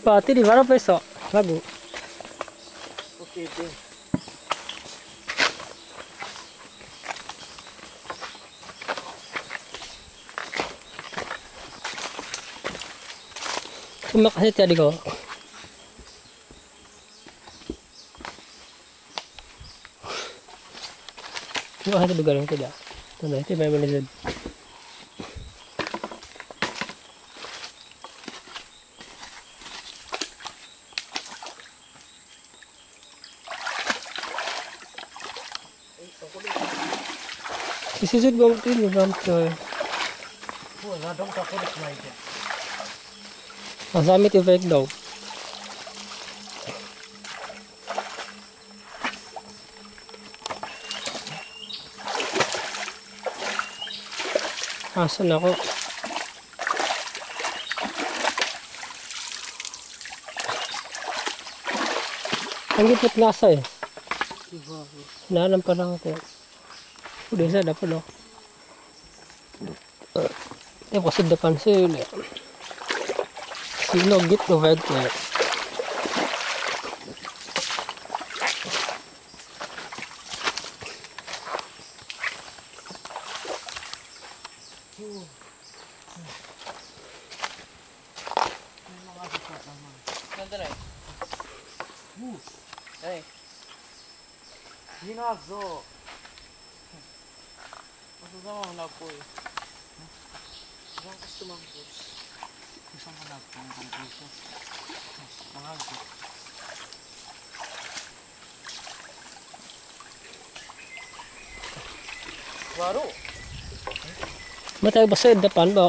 Pati di mana besok? Lagu. Oke deh. Terima kasih tadi kau. Terima kasih juga yang tidak. Tanda itu memang lezat. Isisud gom ini gom tu. Wah, dong tak boleh main. Masami tu fake daw. Asan ako? Ang gipit nasa eh. Hinahanap pa lang ako. Udah saya dapat loh. Ini pasti depan sini. Sino gitu vegnya. Ginazo. Ano naman na po eh. Ang customer ko. Isang anak ng conclusion. Mahal ko. Baru. Matay ba sa depan ba?